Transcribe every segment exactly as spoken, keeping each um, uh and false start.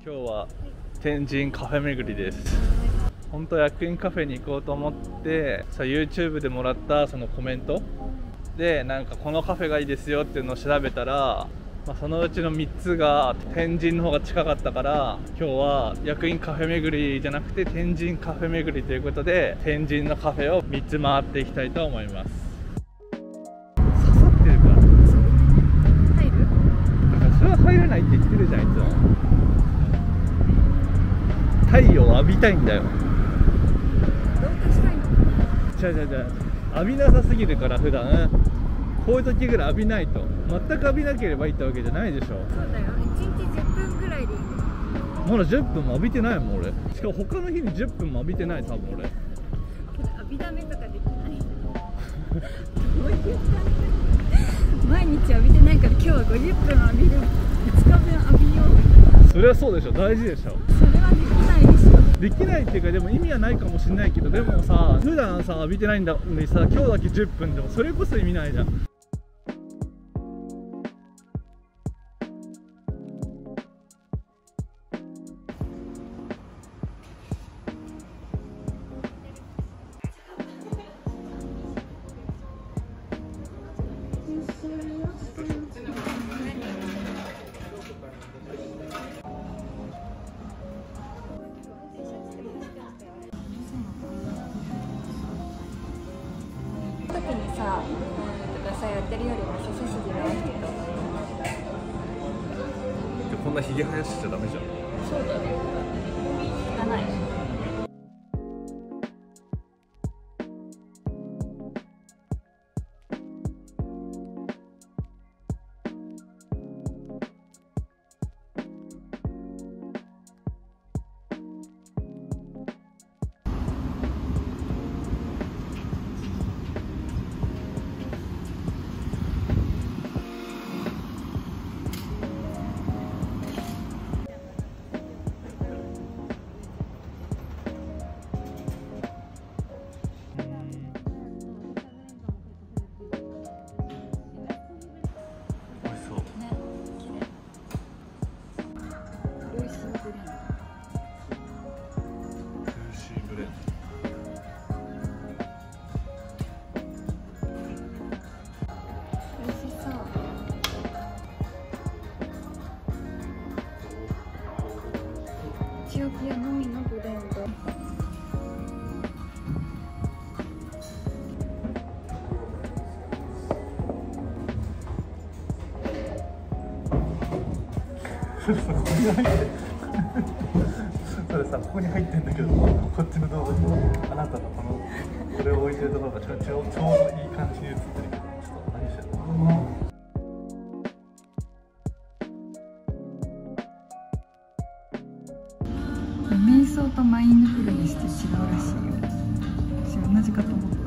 今日は天神カフェ巡りです。本当は役員カフェに行こうと思ってさ、 YouTube でもらったそのコメントでなんかこのカフェがいいですよっていうのを調べたら、まあ、そのうちのみっつが天神の方が近かったから、今日は役員カフェ巡りじゃなくて天神カフェ巡りということで、天神のカフェをみっつ回っていきたいと思います。刺さってるから入る？だからそれは入らないって言ってるじゃん、いつも。太陽を浴びたいんだよ。どうかしたいの？じゃあじゃあじゃあ浴びなさすぎるから、普段こういう時ぐらい浴びないと。全く浴びなければいいってわけじゃないでしょ。そうだよ、いちにちじゅっぷんぐらいでいい。まだじゅっぷんも浴びてないもん俺。しかも他の日にじゅっぷんも浴びてない、多分俺。浴びだめとかできない毎日浴びてないから、今日はごじゅっぷん浴びる、ふつかぶん浴びよう。それはそうでしょ、大事でしょ。それはできないでしょ。できないっていうか、でも意味はないかもしれないけど、でもさ、普段さ浴びてないんだのにさ、今日だけじゅっぷんでもそれこそ意味ないじゃん。 時にさ、うんとかさ、やってるよりもさ、背筋が合ってると思います。 こんなひげ生やしちゃダメじゃん。 そうだね。汚い。エチオピアのみのブレンド。 それさ、ここに入ってそれさ、ここに入ってんだけど、こっちの動画にあなたのこのこれを置いてるところがちょうどいい感じに映ってるけど、ちょっと何してるの？ 瞑想とマインドフルネスって違うらしいよ。私同じかと思った。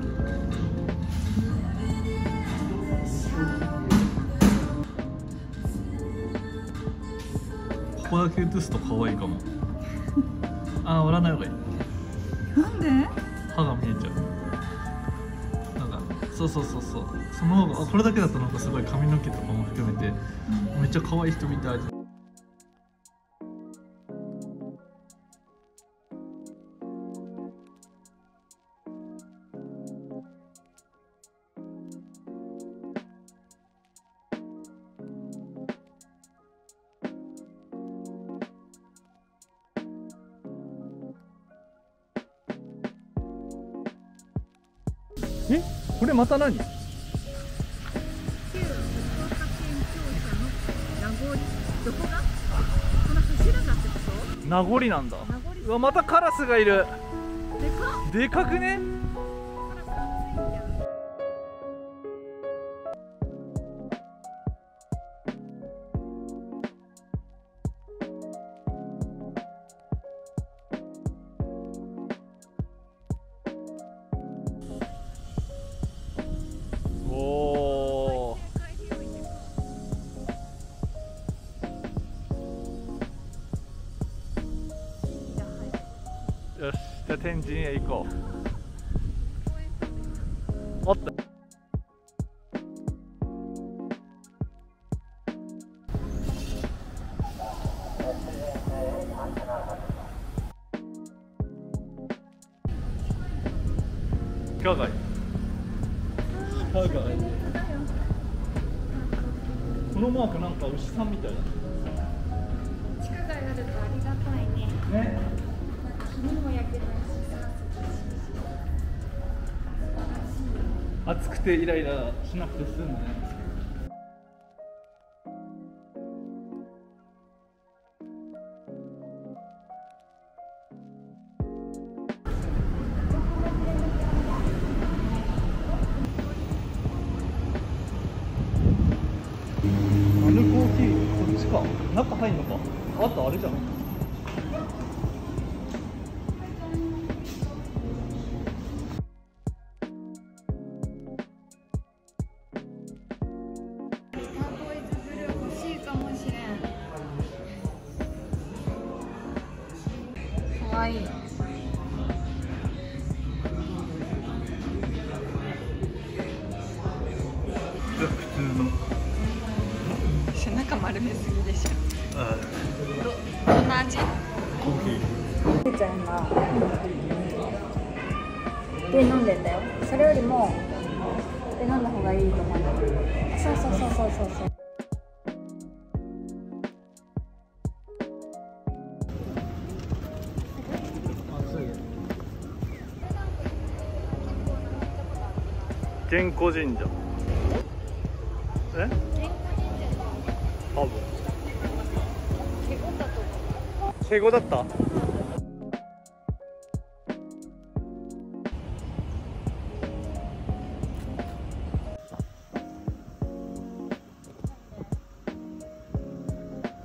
ここだけ映すと可愛いかも。ああ、割らない方がいい。 なんで？ 歯が見えちゃう。なんかそうそうそうそう。その方が、あ、これだけだとなんかすごい髪の毛とかも含めて、うん、めっちゃ可愛い人みたい。え、これまた何？旧福岡県庁舎の名残。どこが？この柱がってこと？名残なんだ。うわ、またカラスがいる。でかっ。でかくね？よし、じゃあ天神へ行こう。おっと。 鹿貝鹿貝このマークなんか牛さんみたいだね。 地下街あるとありがたいね。 ね。 火にも焼けないしさ、 暑くてイライラしなくて済むね。マヌコーヒー、こっちか。中入んのか。あとあれじゃん。 かわいい。 普通の背中丸めすぎでしょ。 あど、どんな味？ コーヒー。 ふーちゃんがで飲んでんだよ。それよりもで飲んだ方がいいと思う。そうそうそうそうそうそう。 健康神社。え？多分。 ケゴだと思う。 敬語だった？